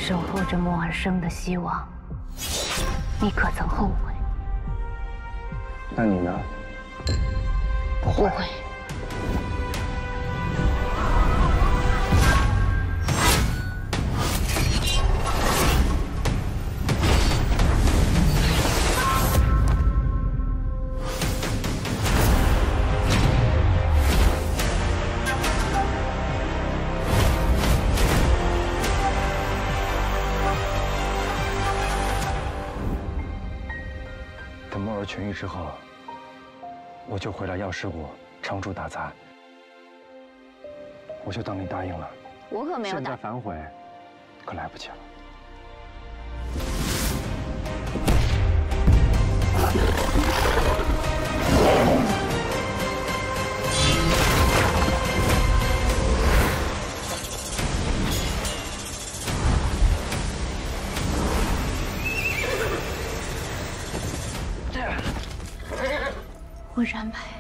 守候着莫尔生的希望，你可曾后悔？ 那你呢？不会。 等莫儿痊愈之后，我就回来药师国常驻打杂。我就当你答应了。 我可没有现在答。 反悔，可来不及了。 我染白。